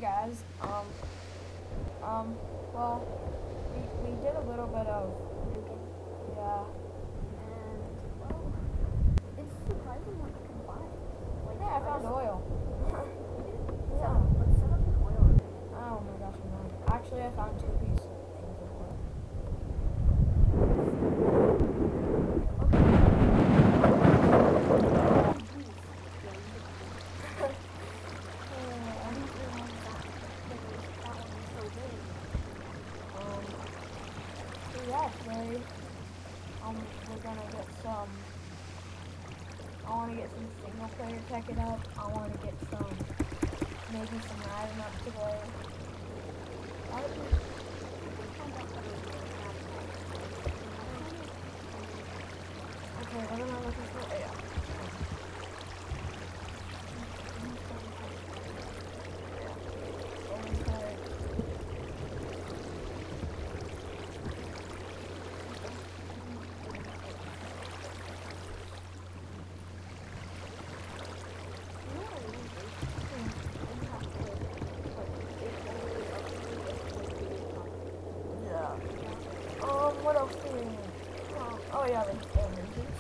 guys. Well, we did a little bit of, yeah. And, well, it's surprising what you can find. Like, Yeah, I found oil. Yeah, let's set up an oil rig. Oh my gosh, I'm not. Actually, I found 2 pieces of things of oil. Yeah, today, we're gonna get some, I want to get some single player tech it up. I want to get some, maybe some Madden up today. Okay, what am I looking for? Yeah. What else do we need? Oh yeah, the engines.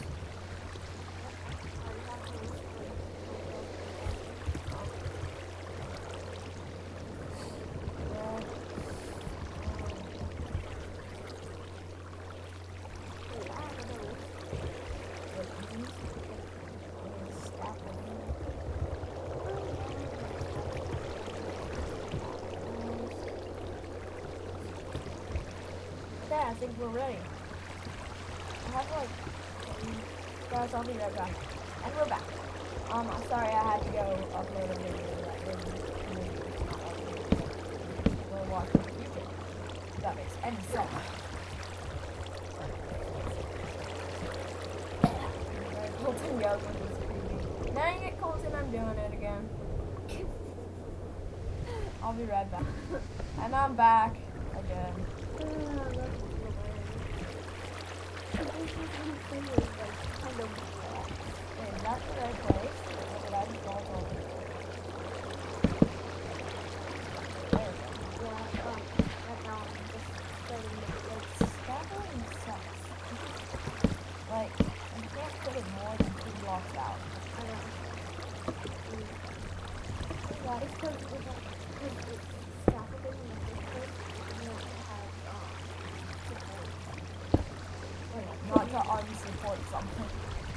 Okay, I think we're ready. I have like, guys, I'll be right back. And we're back. Sorry I had to go upload a video that we're watching YouTube. If that makes any sense. Colton goes with his preview. Dang it, Colton, I'm doing it again. I'll be right back. And I'm back again. Wait, is that the right place? Or did I just walk over? There we go. Scaffolding sucks. Like, you can't put it more than 2 blocks out. Yeah, it's because it's scaffolding in the first place, and then it has support. Wait, not to unsupport something.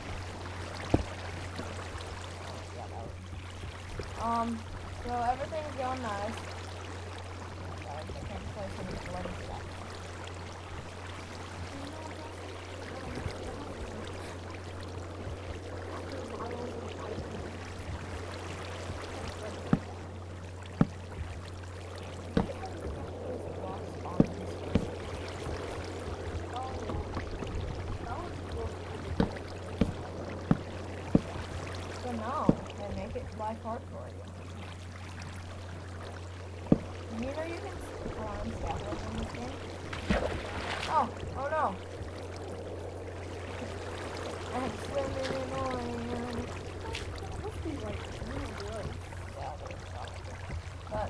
Yeah, that was. So everything's going nice. Guys, I can't place any bloody stuff. So no, they make it life hard for you. You know you can spawn scaffolds in this game? Oh no. I'm swimming in oil. Must be like really good. Yeah, they're probably. But,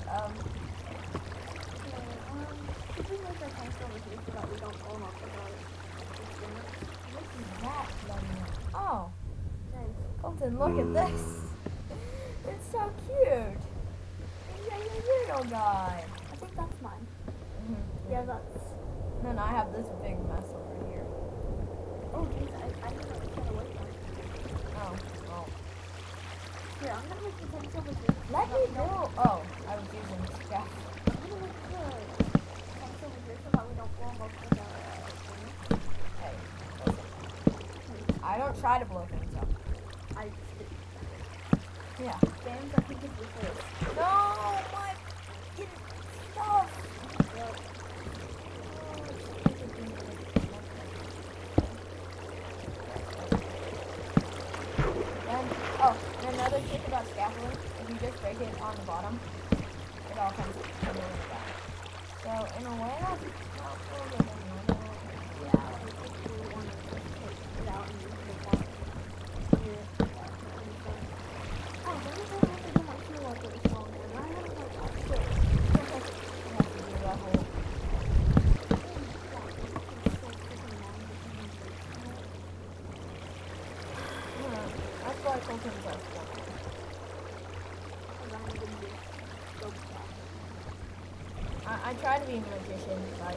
Should we make our tanks over here so that we don't fall off the water? what is that bloody one? Oh, Thanks. Colton, look at this. It's so cute. Yeah, little guy. I think that's mine. Mm-hmm. Yeah, that's... And then I have this big mess over here. Oh, geez, I didn't know it was away from it. Oh, well. Here, I'm gonna make the tanks over here. Let me build. Oh, I was using scaffold. I'm gonna make the tanks over here so that we don't fall off the thing. Hey, listen. I don't try to blow things up. I just did. Yeah. James, I think it's your face. No, my stuff. Yep. And another trick about scaffolding, if you just break it on the bottom, it all comes to the back. So in a way, that's not so good. Yeah, like if you want to just take it out and use the box here. Oh, let me go have to do my fuel up with this phone, and I have like a 6. I try to be a magician, but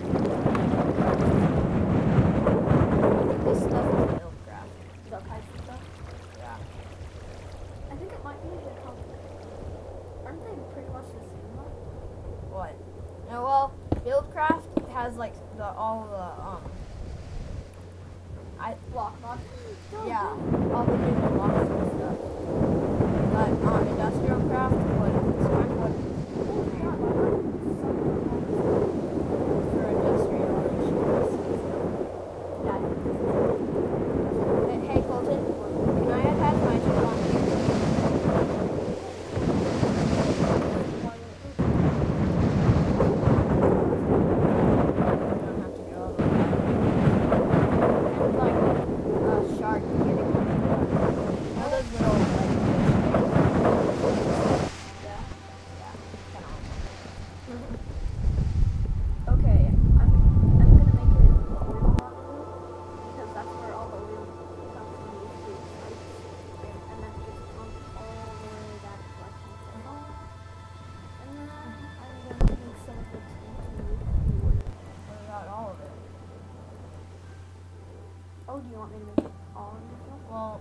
this stuff is Buildcraft. The pipes and stuff. Yeah. I think it might be the aren't they pretty much the same though? What? No, well, Buildcraft has like all the Block mod. yeah, all the different blocks and stuff. But Industrial Craft, what it's kind of what for industrial machines. Hey Colton, can I attach my chip on here? Oh, do you want me to make it all in this one? Well,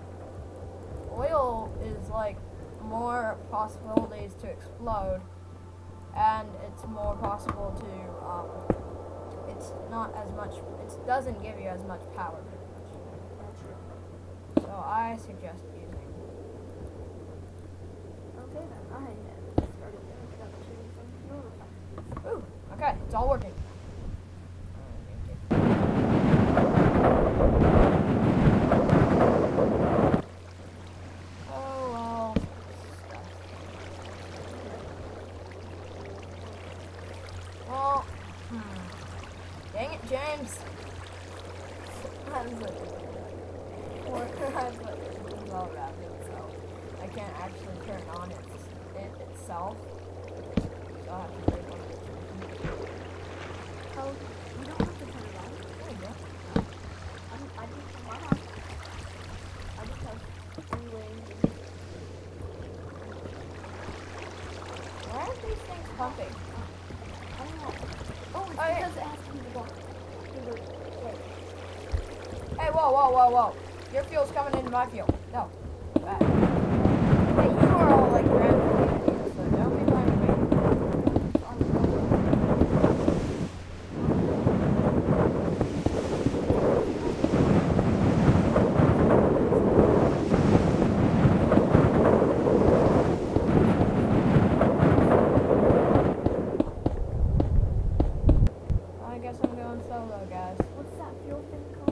oil is like more possibilities to explode, and it's more possible to, it's not as much, it doesn't give you as much power pretty much. That's true. So I suggest using. Okay then, I started doing some fuel refineries. Ooh, okay, it's all working. Dang it, James! I'm well wrapped, so I can't actually turn on it itself. So I'll have to break one of it. Oh, you don't have to turn it on. There you go. Why not? I just have three ways. Why are these things pumping? I don't know. Oh, it's yeah. because it has to be the block. Hey, whoa. Your fuel's coming into my fuel. No. Bad. Hey, you are all like ground here, so don't be blaming me. I guess I'm going solo, guys. What's that fuel thing called?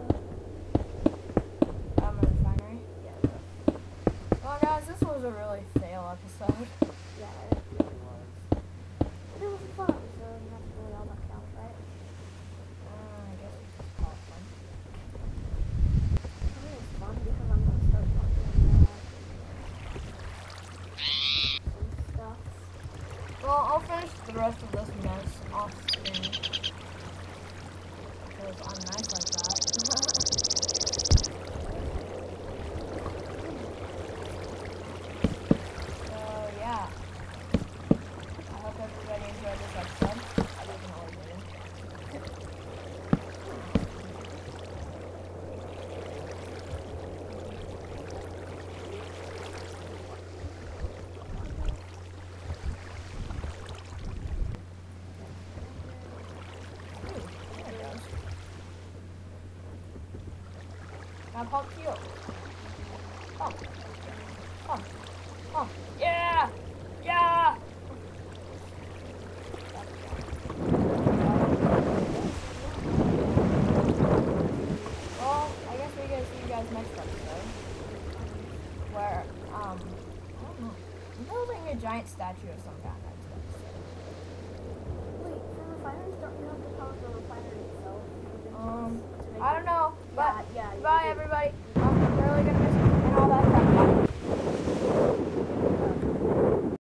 Refinery. Yeah. Well, guys, this was a really fail episode. Yeah, it really was. But it was a fun episode, and that's really all that counts, right? I guess we just call it fun. I think it's fun because I'm gonna start talking some stuff. Well, I'll finish the rest of this mess off screen. Because I'm nice like that. So, yeah. I hope everybody enjoyed this episode. I definitely did. Now pump fuel. Pump. Yeah! Yeah! Well, I guess we gotta see you guys next episode. Where, I don't know. I'm building a giant statue of some kind next episode. Wait, for refineries, don't you have to power the refinery itself? I don't know, but yeah, bye you do. everybody.